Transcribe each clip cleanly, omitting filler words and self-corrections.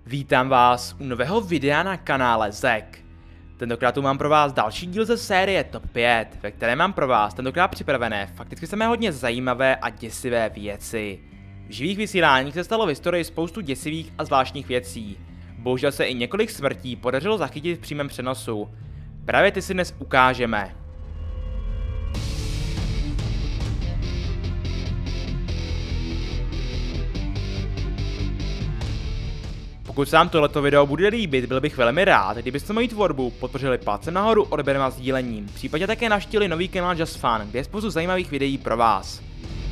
Vítám vás u nového videa na kanále Zek. Tentokrát tu mám pro vás další díl ze série Top 5, ve které mám pro vás tentokrát připravené fakticky samé hodně zajímavé a děsivé věci. V živých vysíláních se stalo v historii spoustu děsivých a zvláštních věcí. Bohužel se i několik smrtí podařilo zachytit v přímém přenosu. Právě ty si dnes ukážeme. Pokud se vám tohleto video bude líbit, byl bych velmi rád, kdybyste moji tvorbu podpořili palcem nahoru, odběrem a sdílením. Případně také navštívili nový kanál Just Fun, kde je spoustu zajímavých videí pro vás.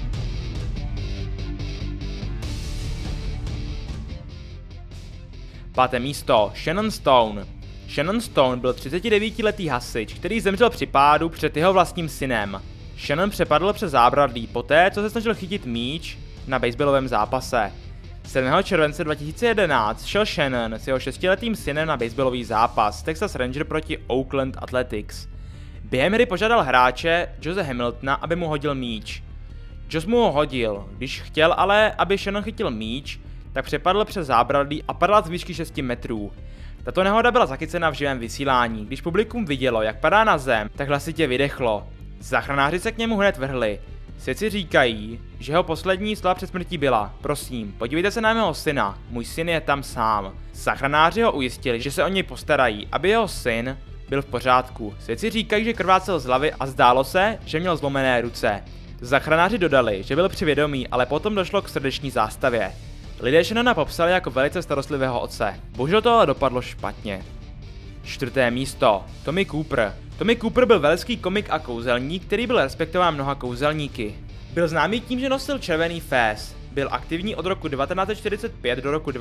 Páté místo. Shannon Stone. Shannon Stone byl 39letý hasič, který zemřel při pádu před jeho vlastním synem. Shannon přepadl přes zábradlí poté, co se snažil chytit míč na baseballovém zápase. 7. července 2011 šel Shannon s jeho 6letým synem na baseballový zápas Texas Ranger proti Oakland Athletics. Během hry požádal hráče Jose Hamiltona, aby mu hodil míč. Josh mu ho hodil, když chtěl ale, aby Shannon chytil míč, tak přepadl přes zábradlí a padl z výšky 6 metrů. Tato nehoda byla zachycena v živém vysílání. Když publikum vidělo, jak padá na zem, tak hlasitě vydechlo. Záchranáři se k němu hned vrhli. Svědci říkají, že jeho poslední slova před smrtí byla: prosím, podívejte se na mého syna, můj syn je tam sám. Záchranáři ho ujistili, že se o něj postarají, aby jeho syn byl v pořádku. Svědci říkají, že krvácel z hlavy a zdálo se, že měl zlomené ruce. Záchranáři dodali, že byl při vědomí, ale potom došlo k srdeční zástavě. Lidé Shannona popsali jako velice starostlivého otce. Bohužel to ale dopadlo špatně. 4. místo. Tommy Cooper. Tommy Cooper byl velský komik a kouzelník, který byl respektován mnoha kouzelníky. Byl známý tím, že nosil červený fés. Byl aktivní od roku 1945 do roku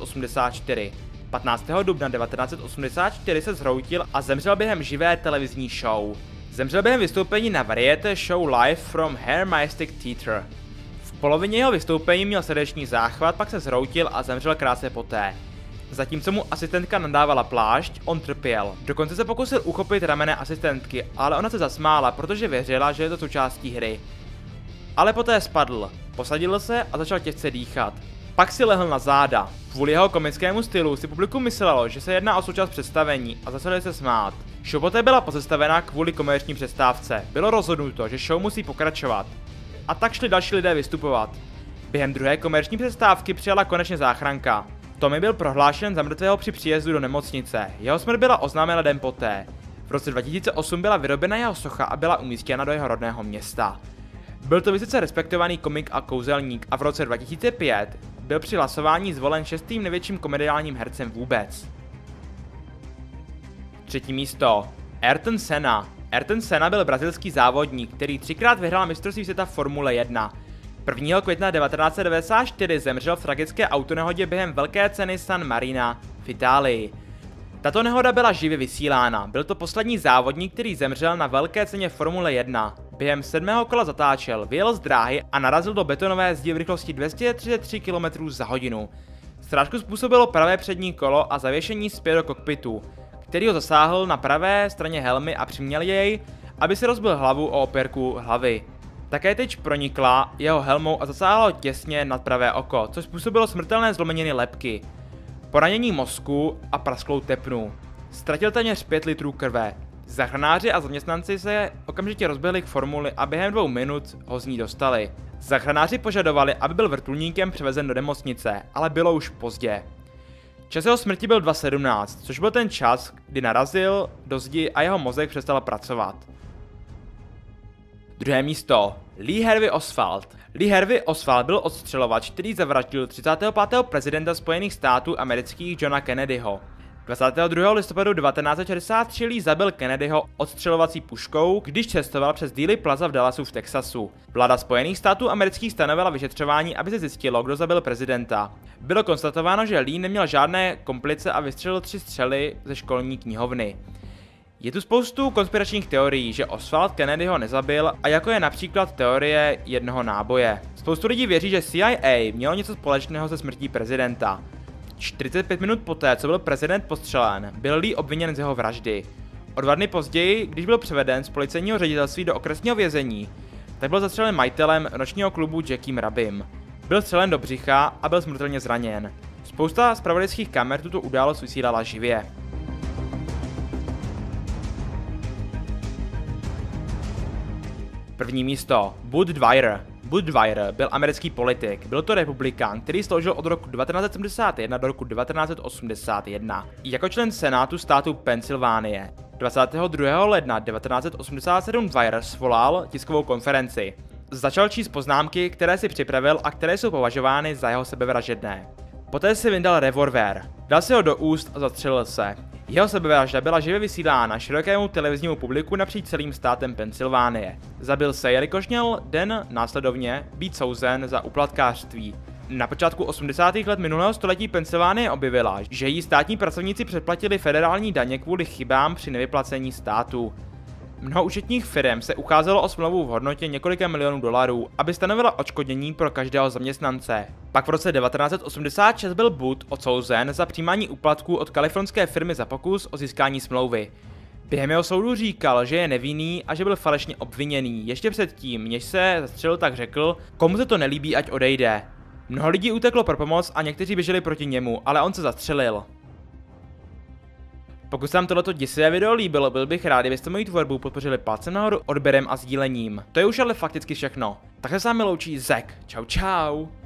1984. 15. dubna 1984 se zhroutil a zemřel během živé televizní show. Zemřel během vystoupení na variety show Live from Her Majestic Theatre. V polovině jeho vystoupení měl srdeční záchvat, pak se zhroutil a zemřel krátce poté. Zatímco mu asistentka nadávala plášť, on trpěl. Dokonce se pokusil uchopit ramene asistentky, ale ona se zasmála, protože věřila, že je to součástí hry. Ale poté spadl, posadil se a začal těžce dýchat. Pak si lehl na záda. Kvůli jeho komickému stylu si publikum myslelo, že se jedná o součást představení a začali se smát. Show poté byla pozastavena kvůli komerční přestávce. Bylo rozhodnuto, že show musí pokračovat. A tak šli další lidé vystupovat. Během druhé komerční přestávky přijala konečně záchranka. Tommy byl prohlášen za mrtvého při příjezdu do nemocnice. Jeho smrt byla oznámena den poté. V roce 2008 byla vyrobena jeho socha a byla umístěna do jeho rodného města. Byl to vysoce respektovaný komik a kouzelník a v roce 2005 byl při hlasování zvolen 6. největším komediálním hercem vůbec. 3. místo. Ayrton Senna. Ayrton Senna byl brazilský závodník, který 3krát vyhrál mistrovství světa Formule 1. 1. května 1994 zemřel v tragické autonehodě během velké ceny San Marina v Itálii. Tato nehoda byla živě vysílána. Byl to poslední závodník, který zemřel na velké ceně Formule 1. Během 7. kola zatáčel, vyjel z dráhy a narazil do betonové zdi v rychlosti 233 km za hodinu. Srážku způsobilo pravé přední kolo a zavěšení zpět do kokpitu, který ho zasáhl na pravé straně helmy a přiměl jej, aby si rozbil hlavu o opěrku hlavy. Také tyč pronikla jeho helmou a zasáhlo těsně nad pravé oko, což způsobilo smrtelné zlomeniny lebky, poranění mozku a prasklou tepnu. Ztratil téměř 5 litrů krve. Záchranáři a zaměstnanci se okamžitě rozběhli k formuli a během 2 minut ho z ní dostali. Záchranáři požadovali, aby byl vrtulníkem převezen do nemocnice, ale bylo už pozdě. Čas jeho smrti byl 2:17, což byl ten čas, kdy narazil do zdi a jeho mozek přestal pracovat. 2. místo. Lee Harvey Oswald. Lee Harvey Oswald byl odstřelovač, který zavraždil 35. prezidenta Spojených států amerických Johna Kennedyho. 22. listopadu 1963 Lee zabil Kennedyho odstřelovací puškou, když cestoval přes Dealey Plaza v Dallasu v Texasu. Vláda Spojených států amerických stanovila vyšetřování, aby se zjistilo, kdo zabil prezidenta. Bylo konstatováno, že Lee neměl žádné komplice a vystřelil 3 střely ze školní knihovny. Je tu spoustu konspiračních teorií, že Oswald Kennedyho nezabil, a jako je například teorie jednoho náboje. Spoustu lidí věří, že CIA mělo něco společného se smrtí prezidenta. 45 minut poté, co byl prezident postřelen, byl Lee obviněn z jeho vraždy. O 2 dny později, když byl převeden z policejního ředitelství do okresního vězení, tak byl zastřelen majitelem nočního klubu Jackiem Rabbim. Byl střelen do břicha a byl smrtelně zraněn. Spousta zpravodajských kamer tuto událost vysílala živě. První místo. Bud Dwyer. Bud Dwyer byl americký politik. Byl to republikán, který sloužil od roku 1971 do roku 1981. Jako člen Senátu státu Pensylvánie. 22. ledna 1987 Dwyer svolal tiskovou konferenci. Začal číst poznámky, které si připravil a které jsou považovány za jeho sebevražedné. Poté si vyndal revolver, dal si ho do úst a zastřelil se. Jeho sebevražda byla živě vysílána širokému televiznímu publiku napříč celým státem Pensylvánie. Zabil se, jelikož měl den následovně být souzen za úplatkářství. Na počátku 80. let minulého století Pensylvánie objevila, že jí státní pracovníci předplatili federální daně kvůli chybám při nevyplacení státu. Mnoho účetních firm se ucházelo o smlouvu v hodnotě několika milionů dolarů, aby stanovila odškodnění pro každého zaměstnance. Pak v roce 1986 byl Bud odsouzen za přijímání úplatků od kalifornské firmy za pokus o získání smlouvy. Během jeho soudu říkal, že je nevinný a že byl falešně obviněný. Ještě předtím, než se zastřelil, tak řekl, komu se to nelíbí, ať odejde. Mnoho lidí uteklo pro pomoc a někteří běželi proti němu, ale on se zastřelil. Pokud se vám tohleto děsivé video líbilo, byl bych rád, kdybyste moji tvorbu podpořili palcem nahoru, odběrem a sdílením. To je už ale fakticky všechno. Takhle se s vámi loučí Zek. Čau čau.